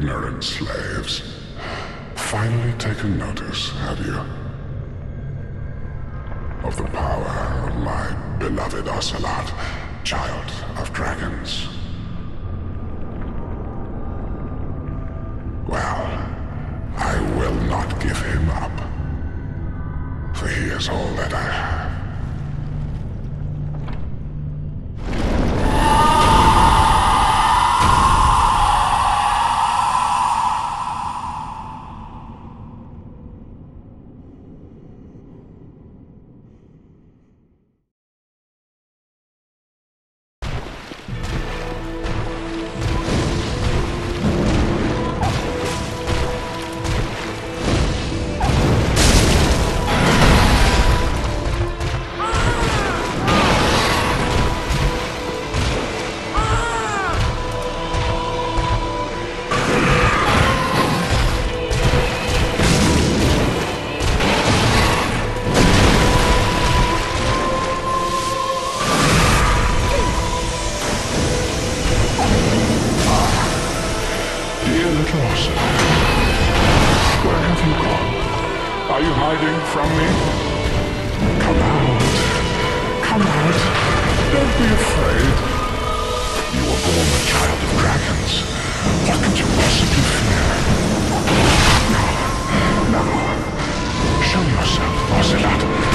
ignorant slaves. Finally taken notice, have you? Of the power of my beloved Ocelot, child of dragons. Well, I will not give him up, for he is all that I have. Where have you gone? Are you hiding from me? Come out. Come out. Don't be afraid. You were born a child of dragons. What could you possibly fear? Now, show yourself, Ocelot.